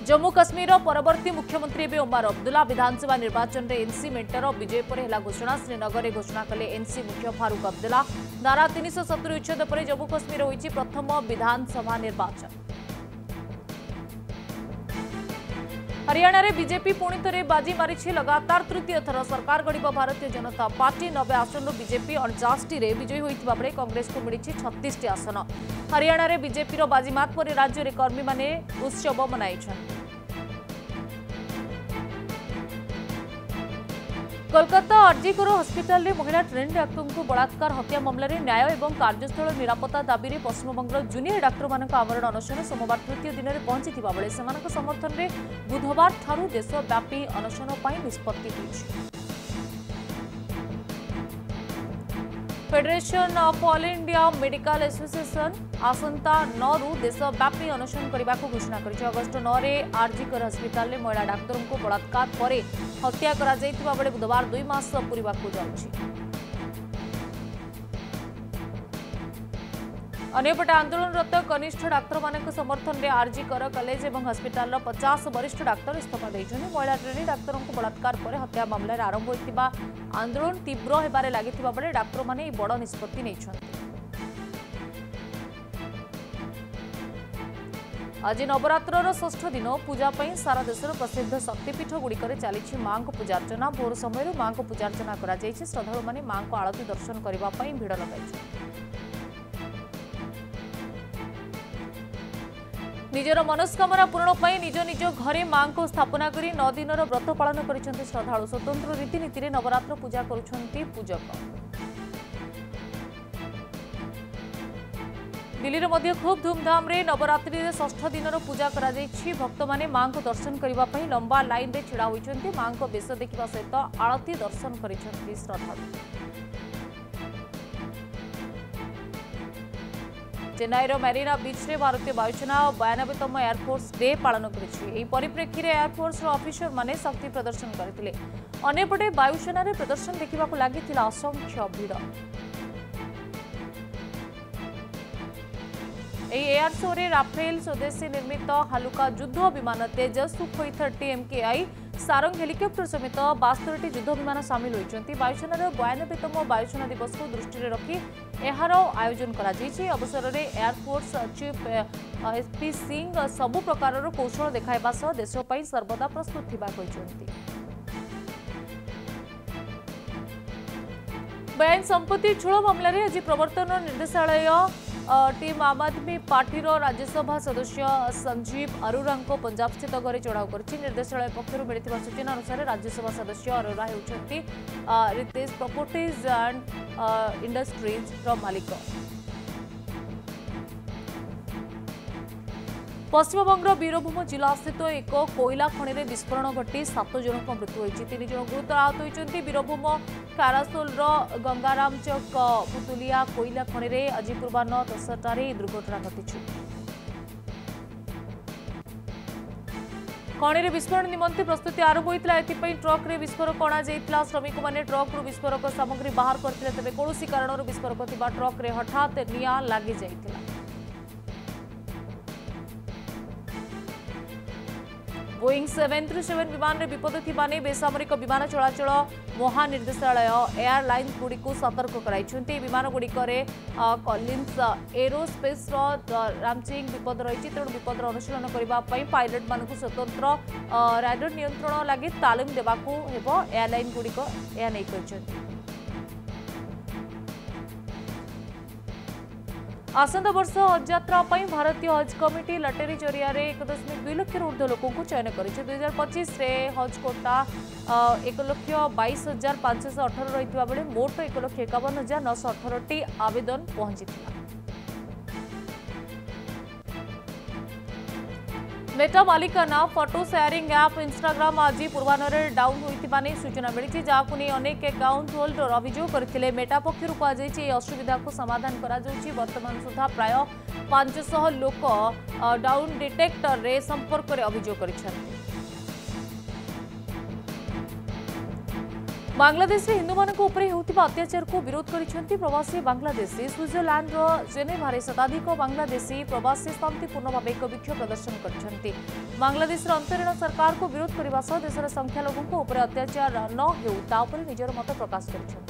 जम्मू कश्मीर परवर्ती मुख्यमंत्री एवं ओमर अब्दुल्ला विधानसभा निर्वाचन में एनसी मेंटर विजय पर है घोषणा। श्रीनगर में घोषणा कले एनसी मुख्य फारूक अब्दुल्ला। धारा 370 उच्छेद पर जम्मू कश्मीर होईछि प्रथम विधानसभा निर्वाचन। हरियाणा रे बीजेपी पुणी थे बाजी मारी लगातार तृतीय थर सरकार गढ़ भारतीय जनता पार्टी 90 आसन बीजेपी 49 रे विजयी होता बेले कांग्रेस को मिली 36 आसन। हरियाणा रे बीजेपी बाजीमात पर राज्य में कर्मी माने उत्सव मनाई। कोलकाता आरजीकर हस्पिटाल में महिला ट्रेन डाक्तर को बलात्कार हत्या मामले में न्याय और कार्यस्थल निरापत्ता दाबी में पश्चिमबंग जूनियर डाक्तर मान आमरण अनशन सोमवार तृतीय दिन में पहुंची बेले से समर्थन में बुधवार ठारू देशव्यापी अनशन पर निष्पत्ति होइछि। Federation of all India medical association आसंता 9 रु देशव्यापी अनशन करने को घोषणा कर अगस्ट 9 रे आरजीकर हस्पिटाल में महिला डाक्तर को बलात्कार पर हत्या करा जाइतिबा बेले बुधवार 2 मास पूरा जाउछि। अन्यपटे आंदोलनरत कनिष्ठ डाक्तर मान समर्थन में आरजीकर कॉलेज और हस्पिटाल 50 वरिष्ठ डाक्तर इस्तीफा देइछन्ति। महिला ट्रेनी डाक्तरों को बलात्कार पर हत्या मामला आरंभ होइतिबा आंदोलन तीव्र होबारे लागितिबा बेले डाक्तर माने बड़ निष्पत्ति नेइछन्ति। आज नवरात्रर षष्ठ दिन पूजा सारा देशर प्रसिद्ध शक्तिपीठ गुड़िक चली मां को पूजार्चना। भोर समय मां को पूजार्चना करा श्रद्धालु माने मां को आरती दर्शन करने भिड़ लगाई। निजर मनस्कामना पूरण पर निज निज घरे मां को स्थापना करी 9 दिन व्रत पालन करिसेंति श्रद्धालु। स्वतंत्र रीतिनीति रे नवरात्र पूजा करुछंती पूजक। दिल्ली रे मध्य खूब धूमधाम रे नवरात्रि रे षष्ठ दिन पूजा करा जायछि। भक्त माने मां को दर्शन करबा पई लंबा लाइन रे छिड़ा होइछंती। मां को बेश देखिबा सहित आरती दर्शन करिसेंति श्रद्धालु। चेन्नईर मेरीना बीच रे भारतीय वायुसेना 92तम एयरफोर्स डे पालन करिछि। परिप्रेक्षी रे एयरफोर्स ऑफिसर माने शक्ति प्रदर्शन करथिले। अन्यपटे वायुसेना रे प्रदर्शन देखिबाकू लागिथिला असंख्य भीड़। एयर शो रे राफेल स्वदेशी निर्मित हालुका युद्ध विमान Tejas Sukhoi 30 MKI Sarang helicopter समेत 72 युद्ध विमान सामिल होइछन्ति। वायुसेनार 92तम वायुसेना दिवस को दृष्टि रखी एहार आयोजन करा जायछि। अवसर में एयरफोर्स चीफ SP सिंह सबु प्रकार कौशल देखाइबा सह देश पई सर्वदा प्रस्तुत थिबा कहिसन्ति। बेआईन संपत्ति छुड़ मामला रे आज प्रवर्तन निर्देशालय टीम आम आदमी पार्टी राज्यसभा सदस्य संजीव अरोरा को पंजाब स्थित घरे चढ़ाऊ कर निर्देशालय पक्षर मिलता सूचना अनुसार राज्यसभा सदस्य अरोरा होती रितेश प्रॉपर्टीज एंड इंडस्ट्रीज मालिक। पश्चिमबंग बीरभूम जिला स्थित एक कोयला खनि में विस्फोरण घटी 7 जनों मृत्यु होती। 3 जन गुरुतर आहत होती। बीरभूम कारासोल गंगाराम चौक पुतुलिया कोयला खनि में आज पूर्वाह्न 10टारे दुर्घटना घटी। खनि में विस्फोरण निमंते प्रस्तुति आरंभ होता है। ट्रक रे विस्फोरक अणा श्रमिक मैंने ट्रक रु विस्फोरक सामग्री बाहर करते तेज कौन कारण विस्फोरक थिबा ट्रक रे हठात निआं लगी जाइतिला। बोइंग 737 विमान में विपद थी बेसामरिक विमान चलाचल महानिर्देशालय एयरलाइन गुड़ी को सतर्क कराई। विमान गुड़िक कलिन्स एरोस्पेस रामचिंग विपद रही तेणु विपद अनुशीलन करने पायलट मान स्वतंत्र राडार नियंत्रण लगी तालीम देवाकू हेबो एयरलाइन गुड़िक यह नहीं कहते। आसंता वर्ष हज यात्रा भारतीय हज कमिटी लटेरी जरिया 1.2 लाख ऊर्ध्व लोकों को चयन कर 2025 रे हज कोटा 1,22,518 रही बेले मोट 1,51,918 आवेदन पहुंची। मेटा मालिकाना फोटो शेयरिंग ऐप इंस्टाग्राम आज पूर्वाह्न डाउन होता सूचना मिली जहां नहीं अनेक अकाउंट होल्डर अभियोग करते। मेटा पक्षर कहुई असुविधा को समाधान करा वर्तमान सुधा प्राय 500 लोक डाउन डिटेक्टर रे संपर्क में अभियोग कर। बांग्लादेश हिंदू मानक अत्याचार को विरोध करिसेंती प्रवासी बांग्लादेशी स्विट्जरलैंड जेनेभारे शताधिक बांग्लादेशी प्रवासी शांतिपूर्ण भाव एक विक्षोभ प्रदर्शन करछंती। बांग्लादेश अंतरीण सरकार को विरोध करने देशर संख्यालघु अत्याचार न हो निजर मत प्रकाश कर।